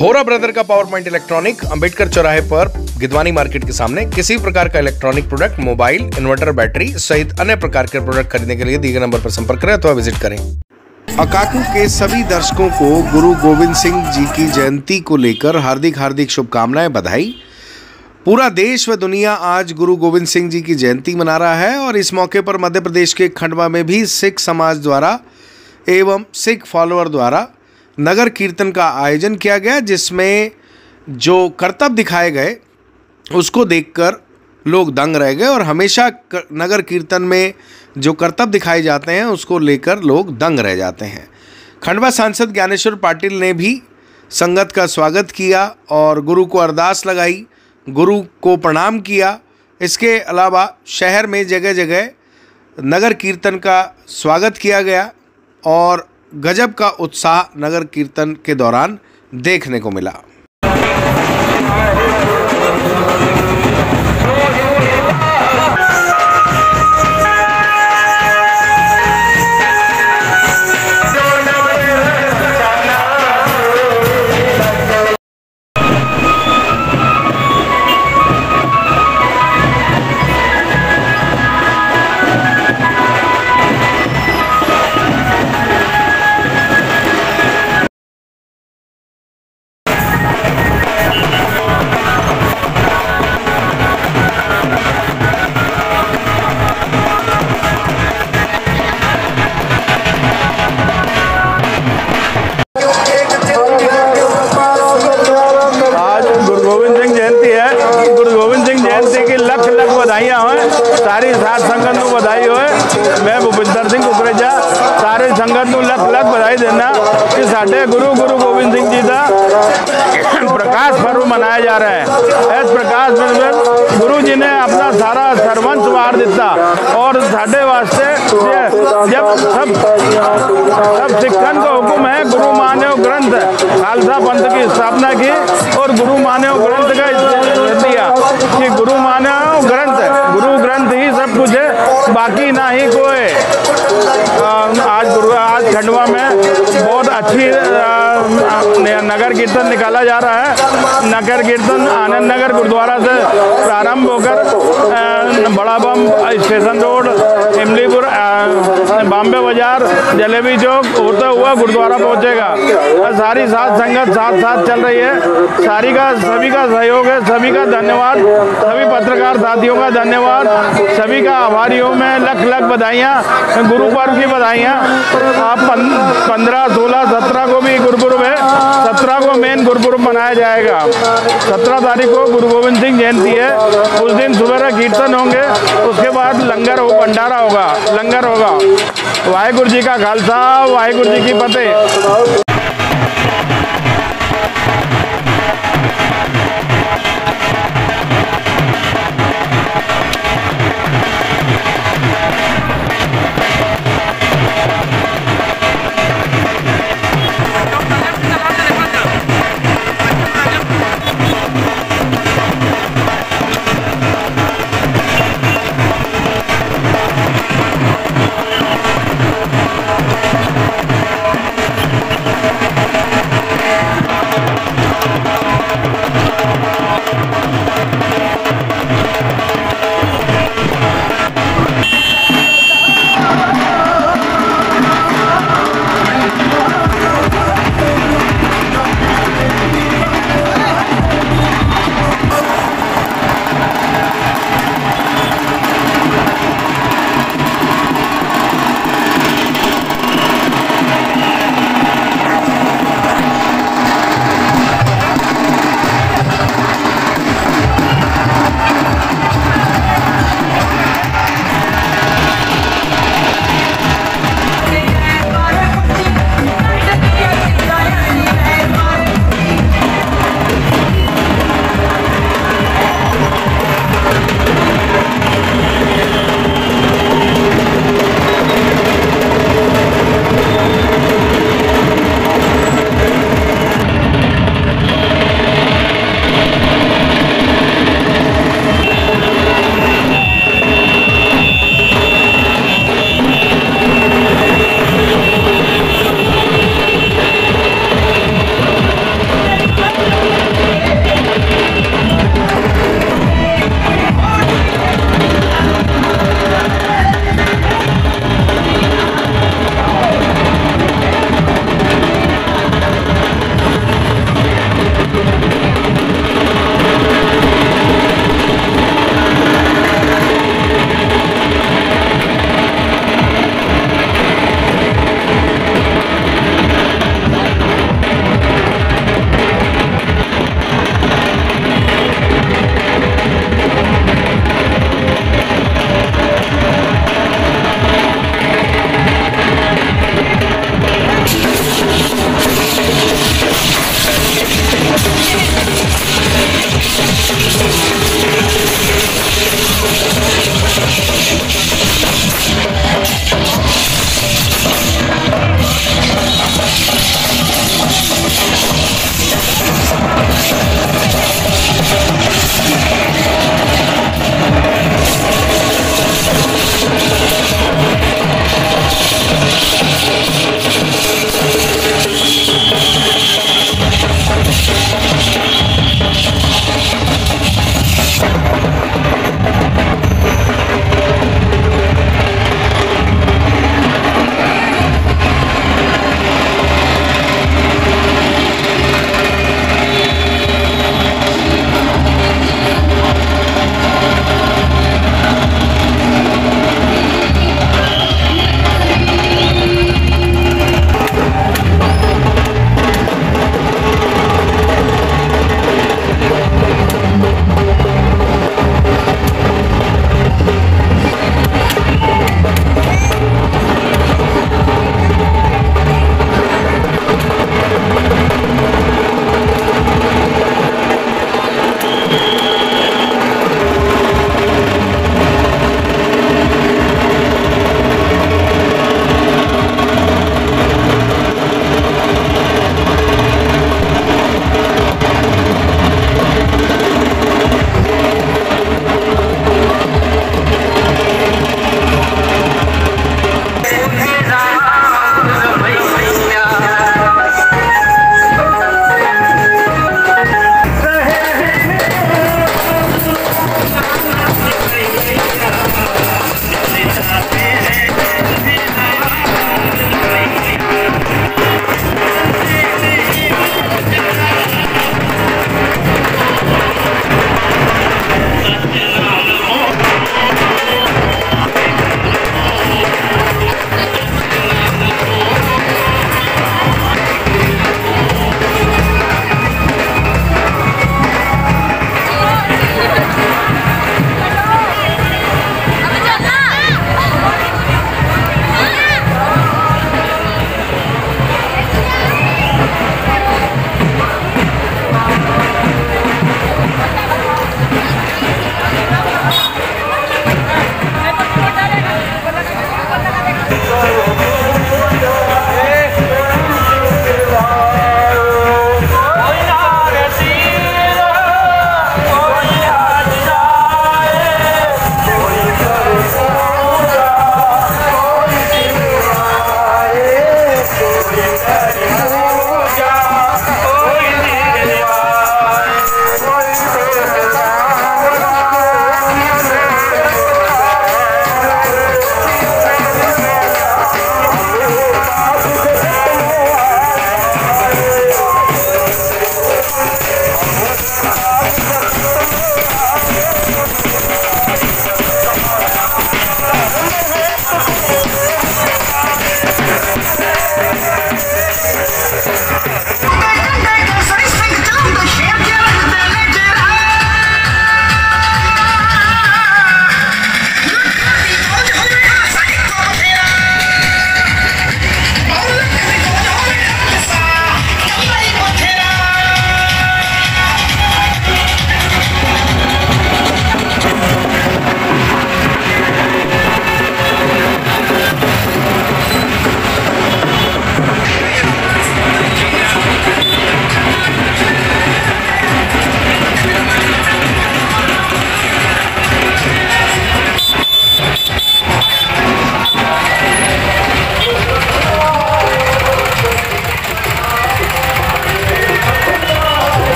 होरा ब्रदर का power point electronic Ambedkar चौराहे पर गिदवानी मार्केट के सामने किसी प्रकार का electronic product, mobile, inverter, battery सहित अन्य प्रकार के प्रोडक्ट खरीदने के लिए दिए गए नंबर पर संपर्क करें अथवा विजिट करें। अकाकू के सभी दर्शकों को गुरु गोविंद सिंह जी की जयंती को लेकर हार्दिक शुभकामनाएं, बधाई। पूरा देश व दुनिया आज गुरु गोविंद सिंह जी की जयंती मना रहा है और इस मौके पर मध्य प्रदेश के खंडवा में भी सिख समाज द्वारा एवं सिख फॉलोअर द्वारा नगर कीर्तन का आयोजन किया गया, जिसमें जो करतब दिखाए गए उसको देखकर लोग दंग रह गए और हमेशा नगर कीर्तन में जो करतब दिखाए जाते हैं उसको लेकर लोग दंग रह जाते हैं। खंडवा सांसद ज्ञानेश्वर पाटिल ने भी संगत का स्वागत किया और गुरु को अरदास लगाई, गुरु को प्रणाम किया। इसके अलावा शहर में जगह जगह नगर कीर्तन का स्वागत किया गया और गजब का उत्साह नगर कीर्तन के दौरान देखने को मिला। बधाइयाँ हो सारी साध संगत को बधाई हो। मैं भूपिंदर सिंह कुकरेजा सारे संगत को लख बधाई देना कि साढ़े गुरु गोविंद सिंह जी का प्रकाश पर्व मनाया जा रहा है। इस प्रकाश पर्व में गुरु जी ने अपना सारा सर्वंस वार दिता और साढ़े वास्ते जब सब सिखन का हुक्म है गुरु मान्यो ग्रंथ खालसा पंथ की स्थापना की और गुरु मान्यो ग्रंथ का दिया कि गुरु मान्यो ग्रंथ, गुरु ग्रंथ ही सब कुछ है, बाकी ना ही कोई। आज खंडवा में बहुत अच्छी नगर कीर्तन निकाला जा रहा है। नगर कीर्तन आनंद नगर गुरुद्वारा से प्रारंभ होकर बड़ा बम स्टेशन रोड, इमलीपुर, बॉम्बे बाजार, जलेबी चौक होता हुआ गुरुद्वारा पहुंचेगा। सारी साथ संगत साथ चल रही है। सभी का सहयोग है, सभी का धन्यवाद, सभी पत्रकार साथियों का धन्यवाद, सभी का आभारियों में लख बधाइयाँ, गुरु पर्व की बधाइयाँ। आप 15, 16, 17 को भी गुरुपुरब है, 17 को मेन गुरुपुरब मनाया जाएगा। 17 तारीख को गुरु गोविंद सिंह जयंती है, उस दिन सुबह कीर्तन होंगे, उसके बाद लंगर हो, भंडारा होगा, लंगर होगा। वाहिगुरु जी का खालसा, वाहिगुरु जी की फतेह।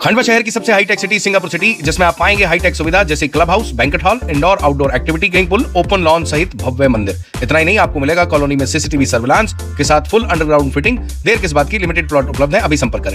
खंडवा शहर की सबसे हाईटेक सिटी सिंगापुर सिटी, जिसमें आप पाएंगे हाईटेक सुविधा जैसे club house, banquet hall, indoor outdoor activity swimming pool, open lawn सहित भव्य मंदिर। इतना ही नहीं, आपको मिलेगा कॉलोनी में सीसीटीवी सर्विलांस के साथ फुल अंडरग्राउंड फिटिंग। देर किस बात की, लिमिटेड प्लॉट उपलब्ध है, अभी संपर्क करें।